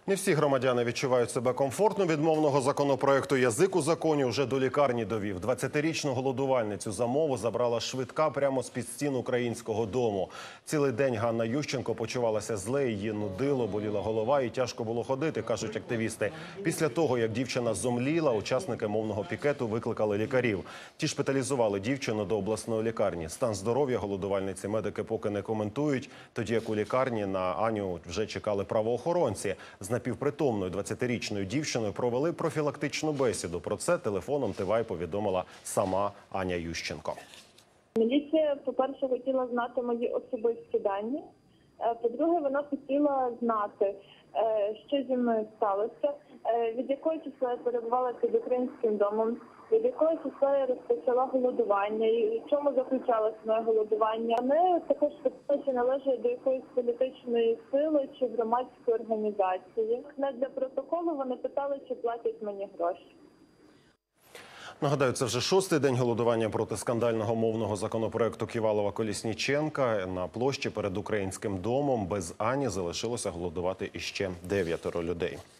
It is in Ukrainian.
Не всі громадяни відчувають себе комфортно від мовного законопроекту. Язик у законі вже до лікарні довів. 20-річну голодувальницю за мову забрала швидка прямо з-під стін Українського дому. Цілий день Ганна Ющенко почувалася зле, її нудило, боліла голова і тяжко було ходити, кажуть активісти. Після того, як дівчина зомліла, учасники мовного пікету викликали лікарів. Ті шпиталізували дівчину до обласної лікарні. Стан здоров'я голодувальниці медики поки не коментують, тоді як у лікарні на Аню вже чекали правоохоронці. З напівпритомною 20-річною дівчиною провели профілактичну бесіду. Про це телефоном ТВАЙ повідомила сама Аня Ющенко. Міліція, по-перше, хотіла знати мої особисті дані. По-друге, вона хотіла знати, що зі мною сталося, від якого числа я перебувала під Українським домом, від якого числа я розпочала голодування, і в чому заключалося моє голодування. Вони також питали, чи належать до якоїсь політичної сили чи громадської організації. Не для протоколу вони питали, чи платять мені гроші. Нагадаю, це вже 6-й день голодування проти скандального мовного законопроекту Ківалова-Колісніченка. На площі перед Українським домом без Ані залишилося голодувати іще 9 людей.